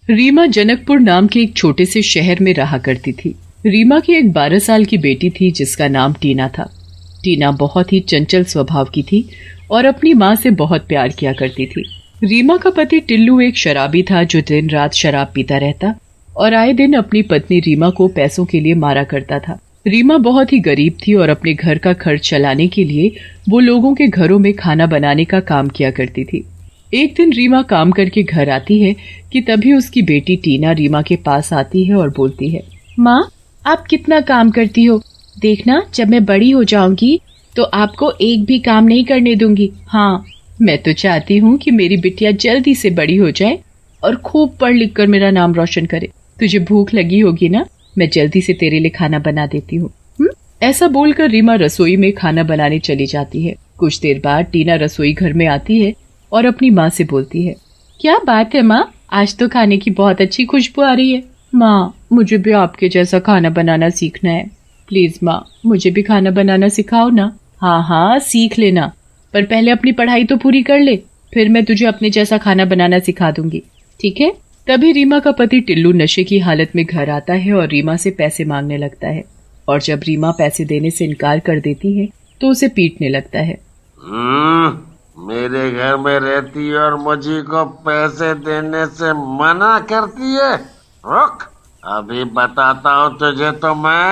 रीमा जनकपुर नाम के एक छोटे से शहर में रहा करती थी। रीमा की एक 12 साल की बेटी थी जिसका नाम टीना था। टीना बहुत ही चंचल स्वभाव की थी और अपनी माँ से बहुत प्यार किया करती थी। रीमा का पति टिल्लू एक शराबी था जो दिन रात शराब पीता रहता और आए दिन अपनी पत्नी रीमा को पैसों के लिए मारा करता था। रीमा बहुत ही गरीब थी और अपने घर का खर्च चलाने के लिए वो लोगों के घरों में खाना बनाने का काम किया करती थी। एक दिन रीमा काम करके घर आती है कि तभी उसकी बेटी टीना रीमा के पास आती है और बोलती है, माँ आप कितना काम करती हो, देखना जब मैं बड़ी हो जाऊंगी तो आपको एक भी काम नहीं करने दूंगी। हाँ, मैं तो चाहती हूँ कि मेरी बिटिया जल्दी से बड़ी हो जाए और खूब पढ़ लिख कर मेरा नाम रोशन करे। तुझे भूख लगी होगी ना, मैं जल्दी से तेरे लिए खाना बना देती हूँ। ऐसा बोलकर रीमा रसोई में खाना बनाने चली जाती है। कुछ देर बाद टीना रसोई घर में आती है और अपनी माँ से बोलती है, क्या बात है माँ, आज तो खाने की बहुत अच्छी खुशबू आ रही है। माँ मुझे भी आपके जैसा खाना बनाना सीखना है, प्लीज माँ मुझे भी खाना बनाना सिखाओ ना। हाँ हाँ सीख लेना, पर पहले अपनी पढ़ाई तो पूरी कर ले, फिर मैं तुझे अपने जैसा खाना बनाना सिखा दूंगी, ठीक है। तभी रीमा का पति टिल्लू नशे की हालत में घर आता है और रीमा से पैसे मांगने लगता है और जब रीमा पैसे देने से इनकार कर देती है तो उसे पीटने लगता है। मेरे घर में रहती है और मुझे को पैसे देने से मना करती है। रुक, अभी बताता हूँ तुझे तो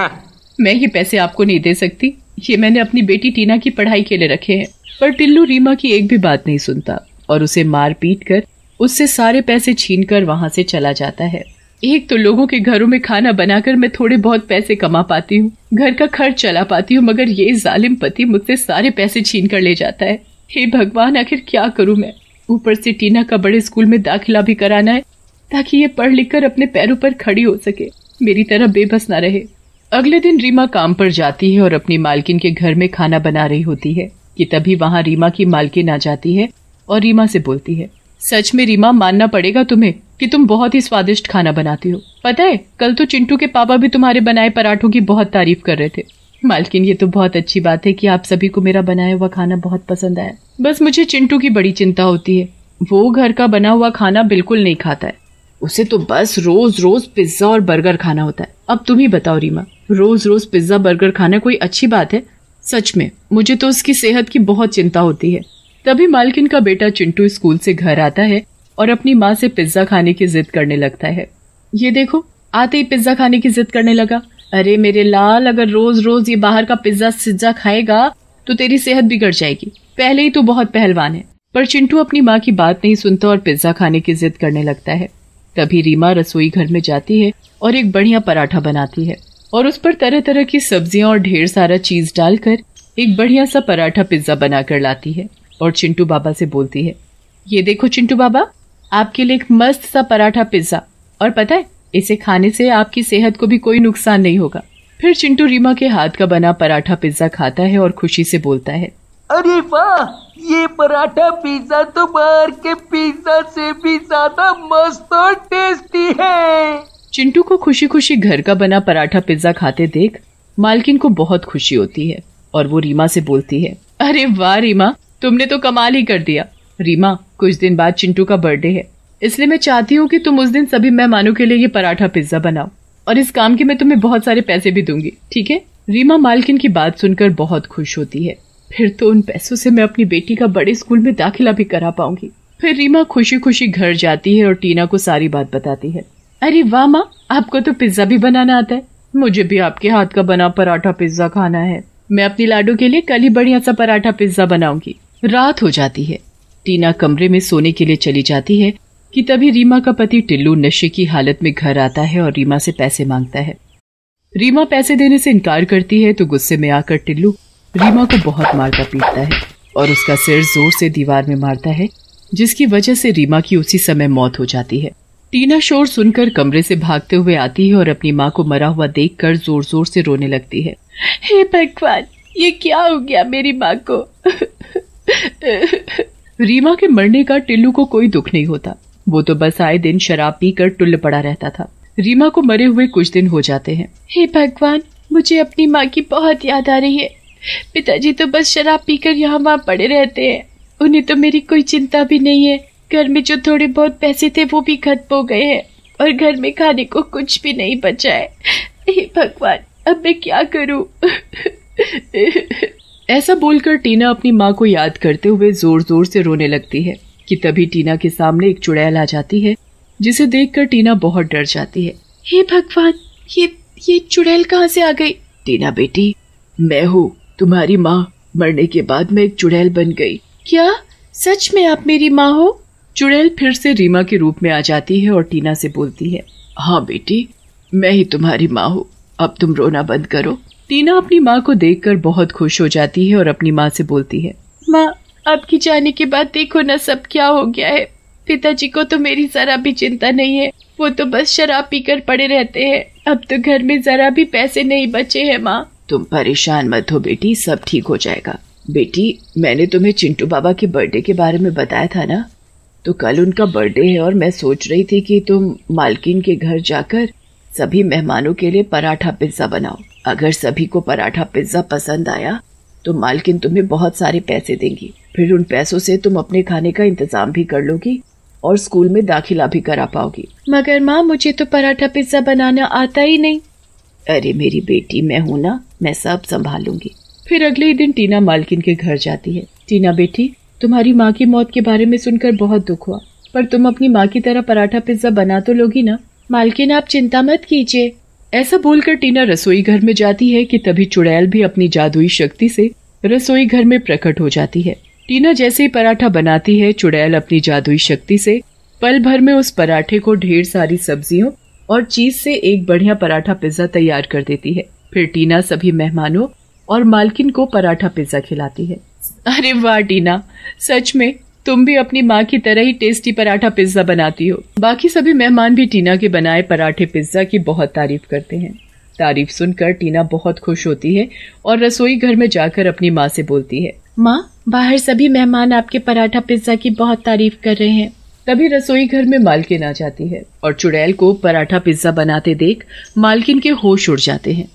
मैं ये पैसे आपको नहीं दे सकती, ये मैंने अपनी बेटी टीना की पढ़ाई के लिए रखे हैं। पर टिल्लू रीमा की एक भी बात नहीं सुनता और उसे मार पीट कर उससे सारे पैसे छीनकर वहां से चला जाता है। एक तो लोगों के घरों में खाना बनाकर मैं थोड़े बहुत पैसे कमा पाती हूँ, घर का खर्च चला पाती हूँ, मगर ये जालिम पति मुझसे सारे पैसे छीन कर ले जाता है। हे भगवान, आखिर क्या करूँ मैं। ऊपर से टीना का बड़े स्कूल में दाखिला भी कराना है ताकि ये पढ़ लिख कर अपने पैरों पर खड़ी हो सके, मेरी तरह बेबस ना रहे। अगले दिन रीमा काम पर जाती है और अपनी मालकिन के घर में खाना बना रही होती है कि तभी वहाँ रीमा की मालकिन आ जाती है और रीमा से बोलती है, सच में रीमा मानना पड़ेगा तुम्हें कि तुम बहुत ही स्वादिष्ट खाना बनाती हो। पता है कल तो चिंटू के पापा भी तुम्हारे बनाए पराठों की बहुत तारीफ कर रहे थे। मालकिन ये तो बहुत अच्छी बात है कि आप सभी को मेरा बनाया हुआ खाना बहुत पसंद आया, बस मुझे चिंटू की बड़ी चिंता होती है। वो घर का बना हुआ खाना बिल्कुल नहीं खाता है, उसे तो बस रोज रोज पिज्जा और बर्गर खाना होता है। अब तुम ही बताओ रीमा, रोज रोज पिज्जा बर्गर खाना कोई अच्छी बात है? सच में मुझे तो उसकी सेहत की बहुत चिंता होती है। तभी मालकिन का बेटा चिंटू स्कूल से घर आता है और अपनी माँ से पिज्जा खाने की जिद करने लगता है। ये देखो, आते ही पिज्जा खाने की जिद करने लगा। अरे मेरे लाल, अगर रोज रोज ये बाहर का पिज्जा सिज्जा खाएगा तो तेरी सेहत बिगड़ जाएगी, पहले ही तो बहुत पहलवान है। पर चिंटू अपनी माँ की बात नहीं सुनता और पिज्जा खाने की जिद करने लगता है। तभी रीमा रसोई घर में जाती है और एक बढ़िया पराठा बनाती है और उस पर तरह तरह की सब्जियां और ढेर सारा चीज डालकर एक बढ़िया सा पराठा पिज्जा बनाकर लाती है और चिंटू बाबा से बोलती है, ये देखो चिंटू बाबा, आपके लिए एक मस्त सा पराठा पिज्जा, और पता है इसे खाने से आपकी सेहत को भी कोई नुकसान नहीं होगा। फिर चिंटू रीमा के हाथ का बना पराठा पिज्जा खाता है और खुशी से बोलता है, अरे वाह, ये पराठा पिज्जा तो बाहर के पिज्जा से भी ज्यादा मस्त और टेस्टी है। चिंटू को खुशी खुशी घर का बना पराठा पिज्जा खाते देख मालकिन को बहुत खुशी होती है और वो रीमा से बोलती है, अरे वाह रीमा, तुमने तो कमाल ही कर दिया। रीमा, कुछ दिन बाद चिंटू का बर्थडे है, इसलिए मैं चाहती हूँ कि तुम उस दिन सभी मेहमानों के लिए ये पराठा पिज्जा बनाओ और इस काम के मैं तुम्हें बहुत सारे पैसे भी दूंगी, ठीक है? रीमा मालकिन की बात सुनकर बहुत खुश होती है। फिर तो उन पैसों से मैं अपनी बेटी का बड़े स्कूल में दाखिला भी करा पाऊंगी। फिर रीमा खुशी खुशी घर जाती है और टीना को सारी बात बताती है। अरे वाह माँ, आपको तो पिज्जा भी बनाना आता है, मुझे भी आपके हाथ का बना पराठा पिज्जा खाना है। मैं अपनी लाडू के लिए कल ही बढ़िया सा पराठा पिज्जा बनाऊंगी। रात हो जाती है, टीना कमरे में सोने के लिए चली जाती है कि तभी रीमा का पति टिल्लू नशे की हालत में घर आता है और रीमा से पैसे मांगता है। रीमा पैसे देने से इनकार करती है तो गुस्से में आकर टिल्लू रीमा को बहुत मारता पीटता है और उसका सिर जोर से दीवार में मारता है, जिसकी वजह से रीमा की उसी समय मौत हो जाती है। टीना शोर सुनकर कमरे से भागते हुए आती है और अपनी माँ को मरा हुआ देखकर जोर जोर से रोने लगती है। हे भगवान, ये क्या हो गया मेरी माँ को। रीमा के मरने का टिल्लू को कोई दुख नहीं होता, वो तो बस आए दिन शराब पीकर टुल्ल पड़ा रहता था। रीमा को मरे हुए कुछ दिन हो जाते हैं। हे भगवान, मुझे अपनी माँ की बहुत याद आ रही है। पिताजी तो बस शराब पीकर यहाँ वहाँ पड़े रहते हैं, उन्हें तो मेरी कोई चिंता भी नहीं है। घर में जो थोड़े बहुत पैसे थे वो भी खत्म हो गए हैं। और घर में खाने को कुछ भी नहीं बचा है। हे भगवान, अब मैं क्या करूं? ऐसा बोलकर टीना अपनी माँ को याद करते हुए जोर जोर से रोने लगती है कि तभी टीना के सामने एक चुड़ैल आ जाती है, जिसे देखकर टीना बहुत डर जाती है। हे भगवान, ये चुड़ैल कहाँ से आ गई? टीना बेटी, मैं हूँ तुम्हारी माँ। मरने के बाद मैं एक चुड़ैल बन गई। क्या सच में आप मेरी माँ हो? चुड़ैल फिर से रीमा के रूप में आ जाती है और टीना से बोलती है, हाँ बेटी, मैं ही तुम्हारी माँ हूँ, अब तुम रोना बंद करो। टीना अपनी माँ को देखकर बहुत खुश हो जाती है और अपनी माँ से बोलती है, माँ, आपकी जाने के बाद देखो ना सब क्या हो गया है। पिताजी को तो मेरी जरा भी चिंता नहीं है, वो तो बस शराब पीकर पड़े रहते हैं। अब तो घर में जरा भी पैसे नहीं बचे हैं। माँ, तुम परेशान मत हो बेटी, सब ठीक हो जाएगा। बेटी, मैंने तुम्हें चिंटू बाबा के बर्थडे के बारे में बताया था ना, तो कल उनका बर्थडे है और मैं सोच रही थी कि तुम मालकिन के घर जाकर सभी मेहमानों के लिए पराठा पिज्जा बनाओ। अगर सभी को पराठा पिज्जा पसंद आया तो मालकिन तुम्हें बहुत सारे पैसे देंगी। फिर उन पैसों से तुम अपने खाने का इंतजाम भी कर लोगी और स्कूल में दाखिला भी करा पाओगी। मगर माँ, मुझे तो पराठा पिज्जा बनाना आता ही नहीं। अरे मेरी बेटी, मैं हूँ ना, मैं सब संभालूंगी। फिर अगले दिन टीना मालकिन के घर जाती है। टीना बेटी, तुम्हारी माँ की मौत के बारे में सुनकर बहुत दुख हुआ, पर तुम अपनी माँ की तरह पराठा पिज्जा बना तो लोगी ना? मालकिन, आप चिंता मत कीजिए। ऐसा बोलकर टीना रसोई घर में जाती है कि तभी चुड़ैल भी अपनी जादुई शक्ति से रसोई घर में प्रकट हो जाती है। टीना जैसे ही पराठा बनाती है, चुड़ैल अपनी जादुई शक्ति से पल भर में उस पराठे को ढेर सारी सब्जियों और चीज से एक बढ़िया पराठा पिज्जा तैयार कर देती है। फिर टीना सभी मेहमानों और मालकिन को पराठा पिज्जा खिलाती है। अरे वाह टीना, सच में तुम भी अपनी माँ की तरह ही टेस्टी पराठा पिज्जा बनाती हो। बाकी सभी मेहमान भी टीना के बनाए पराठे पिज्जा की बहुत तारीफ करते हैं। तारीफ सुनकर टीना बहुत खुश होती है और रसोई घर में जाकर अपनी माँ से बोलती है, माँ, बाहर सभी मेहमान आपके पराठा पिज्जा की बहुत तारीफ कर रहे हैं। तभी रसोई घर में मालकिन आ जाती है और चुड़ैल को पराठा पिज्जा बनाते देख मालकिन के होश उड़ जाते हैं।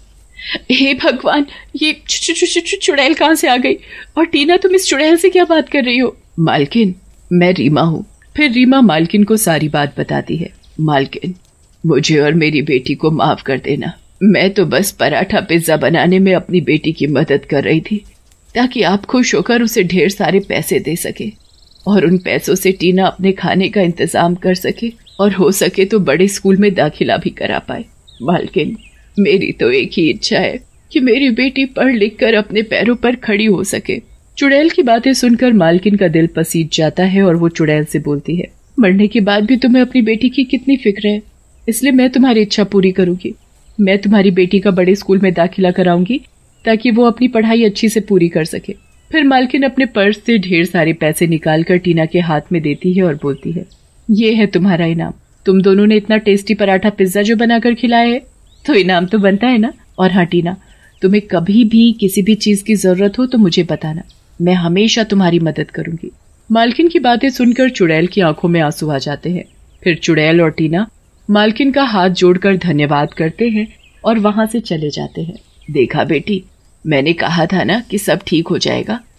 हे भगवान, ये चुड़ैल कहाँ से आ गई? और टीना, तुम इस चुड़ैल से क्या बात कर रही हो? मालकिन, मैं रीमा हूँ। फिर रीमा मालकिन को सारी बात बताती है। मालकिन, मुझे और मेरी बेटी को माफ कर देना। मैं तो बस पराठा पिज्जा बनाने में अपनी बेटी की मदद कर रही थी ताकि आप खुश होकर उसे ढेर सारे पैसे दे सके और उन पैसों से टीना अपने खाने का इंतजाम कर सके और हो सके तो बड़े स्कूल में दाखिला भी करा पाए। मालकिन, मेरी तो एक ही इच्छा है कि मेरी बेटी पढ़ लिख कर अपने पैरों पर खड़ी हो सके। चुड़ैल की बातें सुनकर मालकिन का दिल पसीज जाता है और वो चुड़ैल से बोलती है, मरने के बाद भी तुम्हें अपनी बेटी की कितनी फिक्र है, इसलिए मैं तुम्हारी इच्छा पूरी करूंगी। मैं तुम्हारी बेटी का बड़े स्कूल में दाखिला कराऊंगी ताकि वो अपनी पढ़ाई अच्छी से पूरी कर सके। फिर मालकिन अपने पर्स से ढेर सारे पैसे निकालकर टीना के हाथ में देती है और बोलती है, ये है तुम्हारा इनाम। तुम दोनों ने इतना टेस्टी पराठा पिज्जा जो बनाकर खिलाया है, तो इनाम तो बनता है ना। और हाँ टीना, तुम्हें कभी भी किसी भी चीज की जरूरत हो तो मुझे बताना, मैं हमेशा तुम्हारी मदद करूंगी। मालकिन की बातें सुनकर चुड़ैल की आंखों में आंसू आ जाते हैं। फिर चुड़ैल और टीना मालकिन का हाथ जोड़कर धन्यवाद करते हैं और वहां से चले जाते हैं। देखा बेटी, मैंने कहा था ना कि सब ठीक हो जाएगा।